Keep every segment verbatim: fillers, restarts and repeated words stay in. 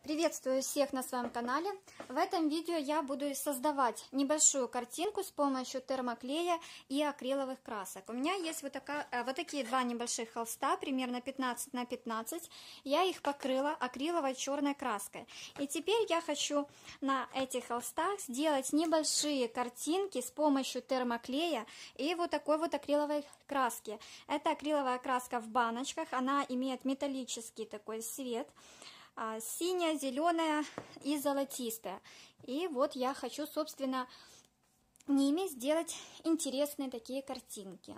Приветствую всех на своем канале. В этом видео я буду создавать небольшую картинку с помощью термоклея и акриловых красок. У меня есть вот, такая, вот такие два небольших холста, примерно пятнадцать на пятнадцать. Я их покрыла акриловой черной краской. И теперь я хочу на этих холстах сделать небольшие картинки с помощью термоклея и вот такой вот акриловой краски. Это акриловая краска в баночках, она имеет металлический такой цвет. Синяя, зеленая и золотистая. И вот я хочу, собственно, ними сделать интересные такие картинки.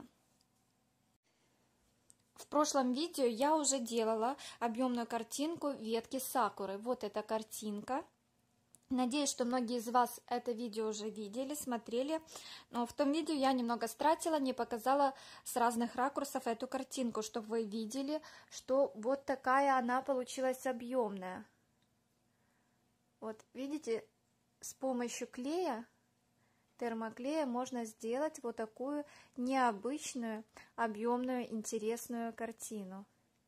В прошлом видео я уже делала объемную картинку ветки сакуры. Вот эта картинка. Надеюсь, что многие из вас это видео уже видели, смотрели, но в том видео я немного стратила, не показала с разных ракурсов эту картинку, чтобы вы видели, что вот такая она получилась объемная. Вот, видите, с помощью клея, термоклея можно сделать вот такую необычную, объемную, интересную картину.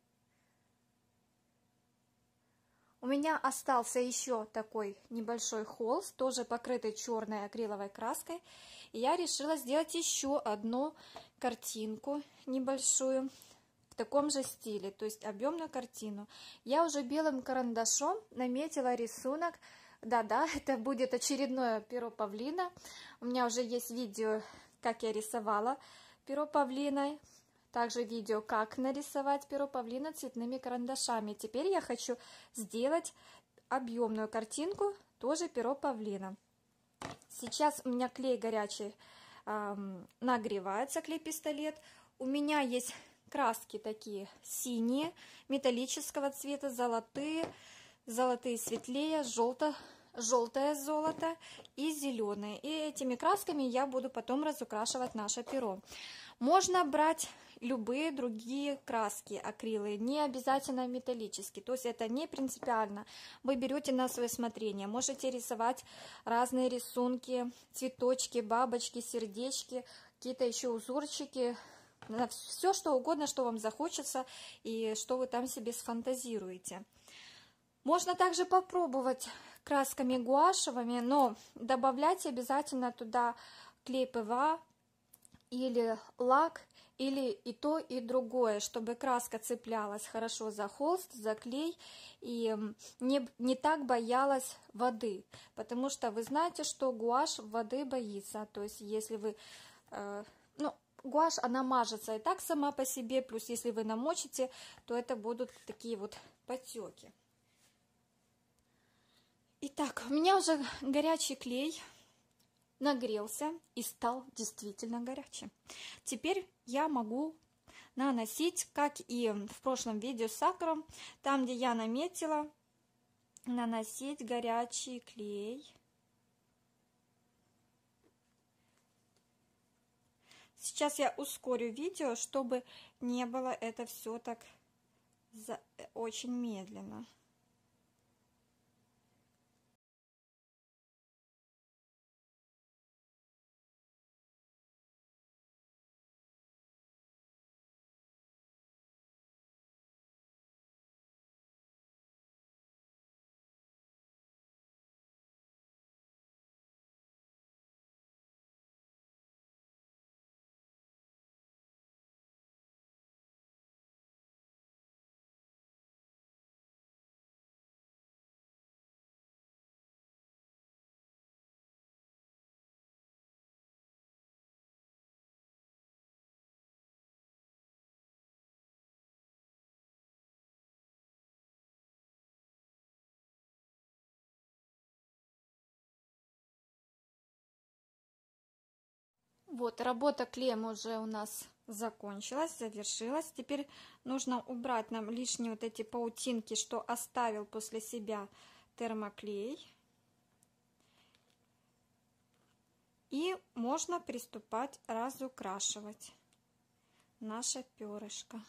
У меня остался еще такой небольшой холст, тоже покрытый черной акриловой краской. И я решила сделать еще одну картинку небольшую в таком же стиле, то есть объемную картину. Я уже белым карандашом наметила рисунок. Да-да, это будет очередное перо павлина. У меня уже есть видео, как я рисовала перо павлина. Также видео, как нарисовать перо павлина цветными карандашами. Теперь я хочу сделать объемную картинку, тоже перо павлина. Сейчас у меня клей горячий э, нагревается, клей-пистолет. У меня есть краски такие синие, металлического цвета, золотые, золотые светлее, желто, желтое золото и зеленые. И этими красками я буду потом разукрашивать наше перо. Можно брать любые другие краски, акрилы, не обязательно металлические, то есть это не принципиально. Вы берете на свое усмотрение, можете рисовать разные рисунки, цветочки, бабочки, сердечки, какие-то еще узорчики, все что угодно, что вам захочется и что вы там себе сфантазируете. Можно также попробовать красками гуашевыми, но добавлять обязательно туда клей ПВА, или лак, или и то, и другое, чтобы краска цеплялась хорошо за холст, за клей и не, не так боялась воды. Потому что вы знаете, что гуашь воды боится. То есть если вы... Э, ну, гуашь, она мажется и так сама по себе, плюс если вы намочите, то это будут такие вот потеки. Итак, у меня уже горячий клей нагрелся и стал действительно горячим. Теперь я могу наносить, как и в прошлом видео с сакуром, там, где я наметила, наносить горячий клей. Сейчас я ускорю видео, чтобы не было это все так очень медленно. Вот, работа клеем уже у нас закончилась, завершилась. Теперь нужно убрать нам лишние вот эти паутинки, что оставил после себя термоклей. И можно приступать разукрашивать наше перышко.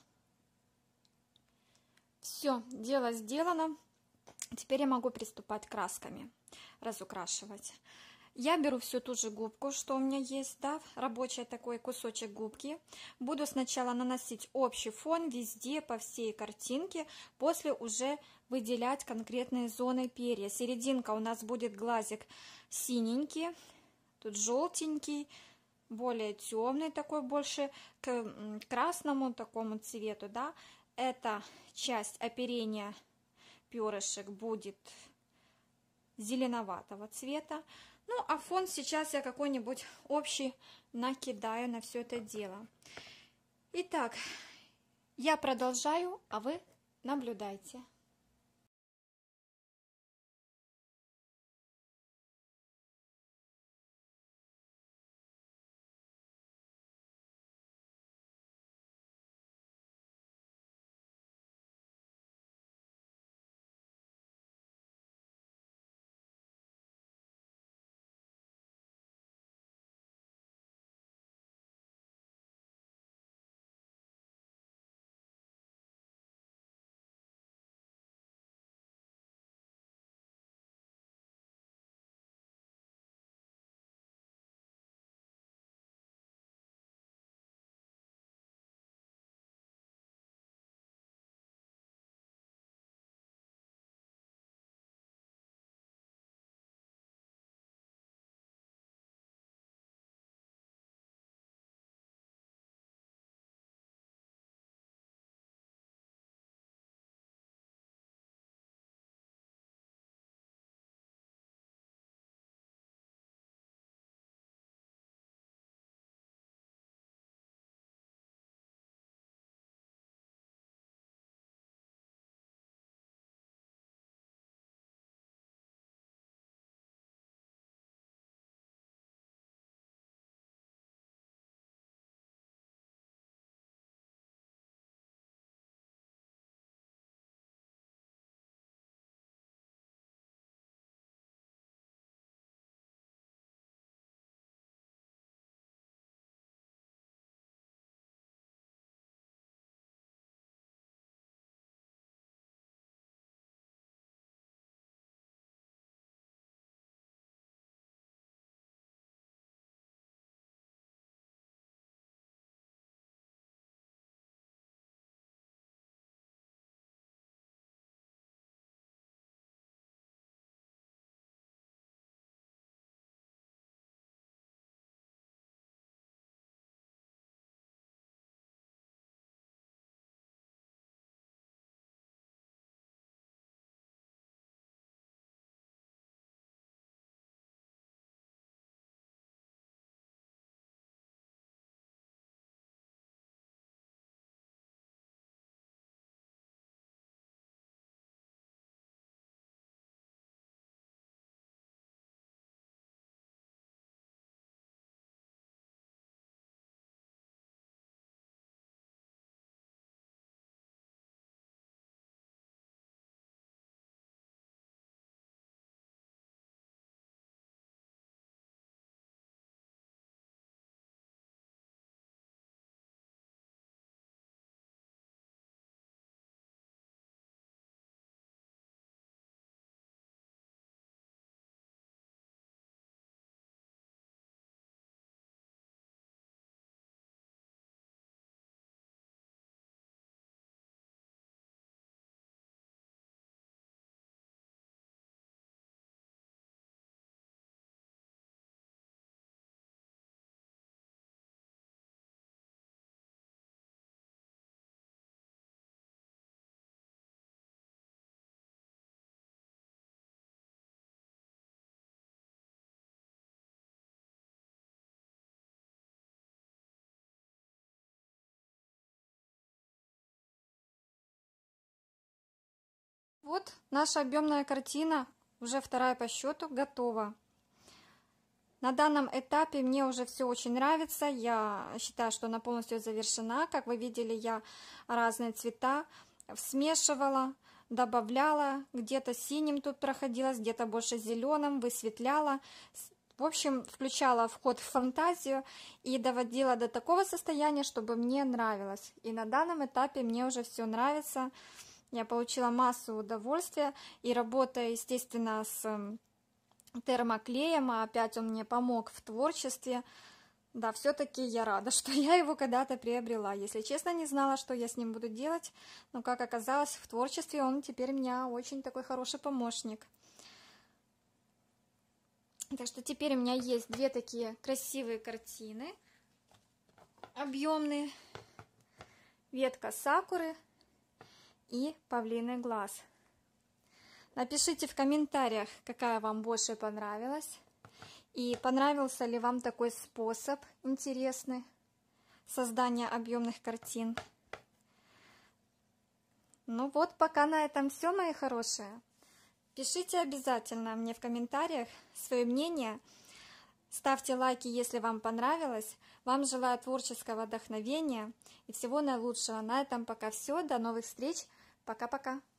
Все, дело сделано. Теперь я могу приступать красками разукрашивать. Я беру всю ту же губку, что у меня есть, да, рабочий такой кусочек губки. Буду сначала наносить общий фон везде, по всей картинке, после уже выделять конкретные зоны перья. Серединка у нас будет глазик синенький, тут желтенький, более темный такой, больше к красному такому цвету, да. Эта часть оперения перышек будет зеленоватого цвета. Ну, а фон сейчас я какой-нибудь общий накидаю на все это дело. Итак, я продолжаю, а вы наблюдайте. Вот наша объемная картина, уже вторая по счету, готова. На данном этапе мне уже все очень нравится. Я считаю, что она полностью завершена. Как вы видели, я разные цвета смешивала, добавляла. Где-то синим тут проходилась, где-то больше зеленым, высветляла. В общем, включала в ход фантазию и доводила до такого состояния, чтобы мне нравилось. И на данном этапе мне уже все нравится. Я получила массу удовольствия и работая, естественно, с термоклеем, а опять он мне помог в творчестве. Да, все-таки я рада, что я его когда-то приобрела. Если честно, не знала, что я с ним буду делать, но, как оказалось, в творчестве он теперь у меня очень такой хороший помощник. Так что теперь у меня есть две такие красивые картины, объемные. Ветка сакуры и павлиный глаз. Напишите в комментариях, какая вам больше понравилась. И понравился ли вам такой способ интересный создания объемных картин. Ну вот, пока на этом все, мои хорошие. Пишите обязательно мне в комментариях свое мнение. Ставьте лайки, если вам понравилось. Вам желаю творческого вдохновения и всего наилучшего. На этом пока все. До новых встреч. Пока-пока.